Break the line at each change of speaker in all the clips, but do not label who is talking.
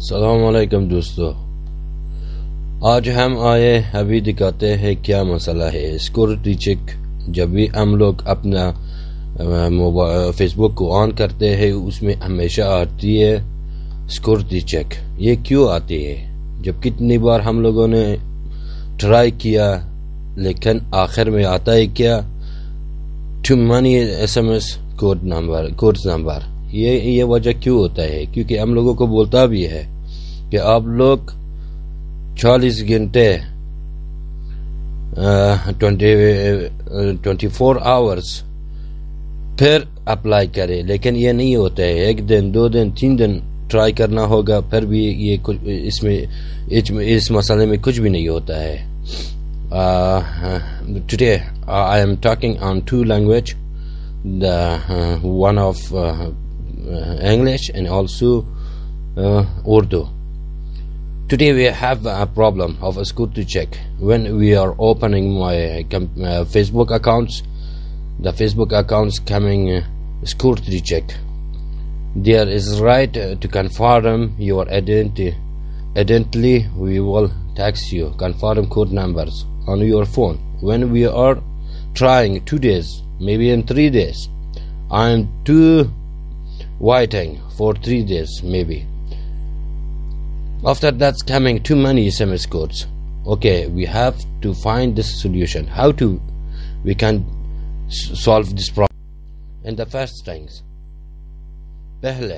السلام علیکم دوستو، آج ہم آئے ابھی دکھاتے ہیں کیا مسئلہ ہے سیکورٹی چیک۔ جب بھی ہم لوگ اپنا فیس بک کو آن کرتے ہیں اس میں ہمیشہ آتی ہے سیکورٹی چیک۔ یہ کیوں آتی ہے؟ جب کتنی بار ہم لوگوں نے ٹرائی کیا لیکن آخر میں آتا ہے کیا؟ Too many SMS code number. یہ وجہ کیوں ہوتا ہے؟ کیونکہ ہم لوگوں کو بولتا بھی ہے کہ آپ لوگ 40 گھنٹے 24 آورز پھر اپلائی کرے، لیکن یہ نہیں ہوتا ہے۔ ایک دن، 2 دن، 3 دن ٹرائی کرنا ہوگا، پھر بھی یہ اس مسئلے میں کچھ بھی نہیں ہوتا ہے۔ Today I am talking on 2 languages, one of English and also Urdu. Today we have a problem of a security check. When we are opening my Facebook accounts, the Facebook accounts coming security check. There is right to confirm your identity. We will text you confirm code numbers on your phone. When we are trying 2 days, maybe in 3 days, I am waiting for 3 days maybe. After that's coming too many SMS codes. Okay, we have to find this solution. How we can solve this problem? And the first things, پہلے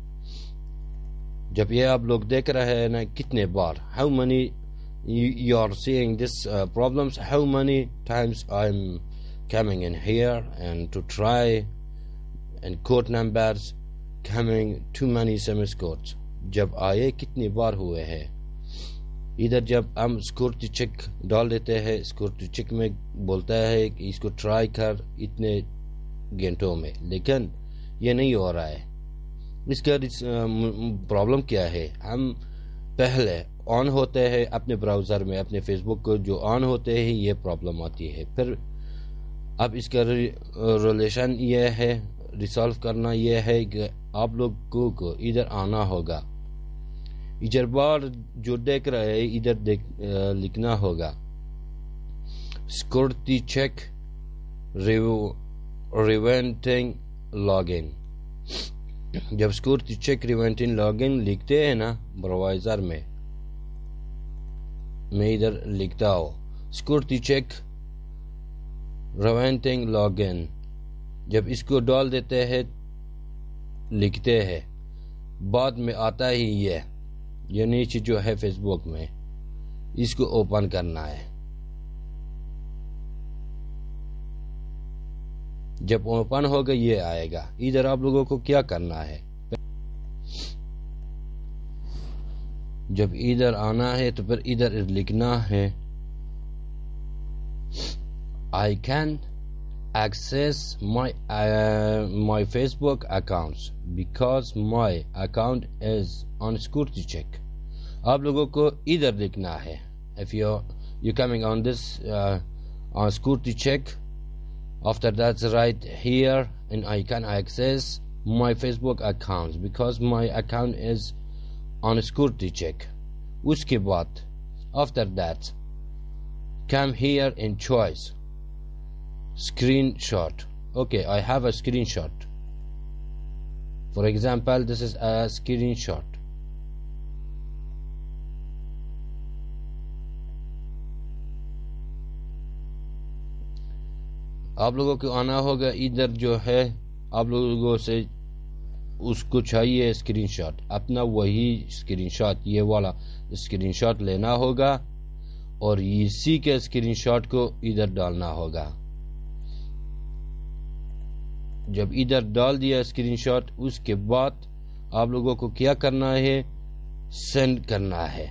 جب یہ آپ لوگ دیکھ رہے ہیں نا کتنے بار how many you are seeing this problems, how many times I'm coming in here and to try and code numbers coming too many SMS codes. جب آئے کتنی بار ہوئے ہیں؟ ادھر جب ہم سیکورٹی چیک ڈال دیتے ہیں، سیکورٹی چیک میں بولتا ہے کہ اس کو ٹرائی کر اتنے گھنٹوں میں، لیکن یہ نہیں ہو رہا ہے۔ اس کا پرابلم کیا ہے؟ ہم پہلے آن ہوتے ہیں اپنے براؤزر میں، اپنے فیس بک کو جو آن ہوتے ہیں یہ پرابلم آتی ہے۔ پھر اب اس کا ریلیشن یہ ہے، ریسالو کرنا یہ ہے کہ آپ لوگوں کو ادھر آنا ہوگا، ادھر بار جو دیکھ رہے ہیں ادھر لکھنا ہوگا security check preventing log in. جب security check preventing log in لکھتے ہیں نا براؤزر میں ادھر لکھتا ہوں security check preventing log in, جب اس کو ڈال دیتے ہیں لکھتے ہیں، بعد میں آتا ہی یہ نیچے جو ہے فیس بک میں اس کو اوپن کرنا ہے۔ جب اوپن ہوگا یہ آئے گا۔ ادھر آپ لوگوں کو کیا کرنا ہے؟ جب ادھر آنا ہے تو پھر ادھر لکھنا ہے I can access my Facebook accounts because my account is on security check. آپ لوگوں کو ادھر لکھنا ہے if you're coming on this on security check. After that's right here and I can access my Facebook accounts because my account is on security check. اس کے بعد after that come here in choice screenshot. Okay, I have a screenshot. For example, this is a screenshot. آپ لوگوں کو آنا ہوگا ادھر جو ہے، آپ لوگوں سے اس کو چاہیے اسکرین شاٹ، اپنا وہی اسکرین شاٹ، یہ والا اسکرین شاٹ لینا ہوگا اور اسی کے اسکرین شاٹ کو ادھر ڈالنا ہوگا۔ جب ادھر ڈال دیا اسکرین شاٹ اس کے بعد آپ لوگوں کو کیا کرنا ہے؟ سینڈ کرنا ہے۔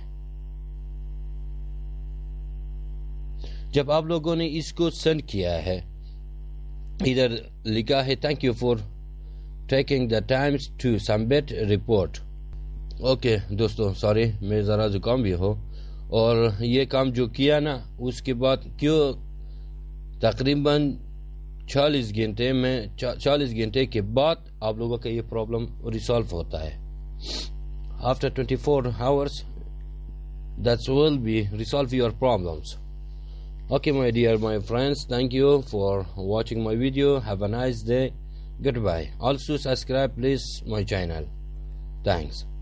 جب آپ لوگوں نے اس کو سینڈ کیا ہے، ادھر لکھا ہے thank you for taking the time to submit report. Okay دوستو، سوری میں ذرا زکام بھی ہو، اور یہ کام جو کیا نا اس کے بعد کیوں تقریباً 40 گھنٹے کے بعد آپ لوگوں کا یہ پرابلم ریسالو ہوتا ہے۔ after 24 hours that will be resolve your problems. Okay, my dear my friends, thank you for watching my video. Have a nice day. Goodbye. Also subscribe please my channel. Thanks.